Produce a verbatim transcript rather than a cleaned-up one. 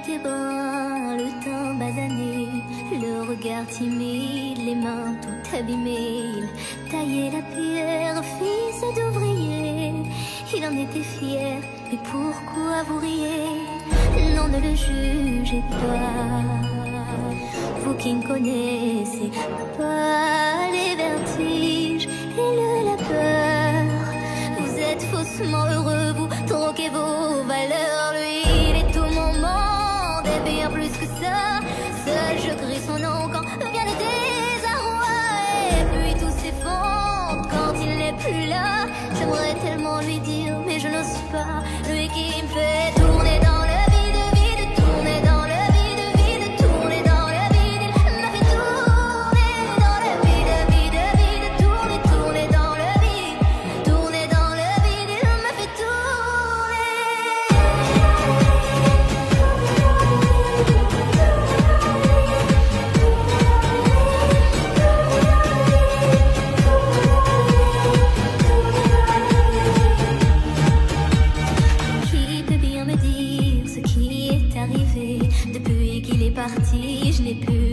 tes bras, le teint basané, le regard timide, les mains tout abîmées. Il taillait la pierre, fils d'ouvrier. Il en était fier, mais pourquoi vous riez? Non, ne le jugez pas, vous qui ne connaissez pas les vertiges et le la peur. Vous êtes faussement heureux, vous troquez vos valeurs. Lui, il est au moment, et bien plus que ça. Seul je crie son nom quand vient le désarroi. Et puis tout s'effondre quand il n'est plus là. J'aimerais tellement lui dire, mais je n'ose pas. Lui qui me fait tourner dans le vide, vide, tourner dans le vide, vide, tourner dans le vide. Il m'a fait tourner dans le vide, vide, vide, tourner, tourner dans le vide, tourner dans le vide. Il m'a fait Qui peut bien me dire ce qui est arrivé? Depuis qu'il est parti, je n'ai plus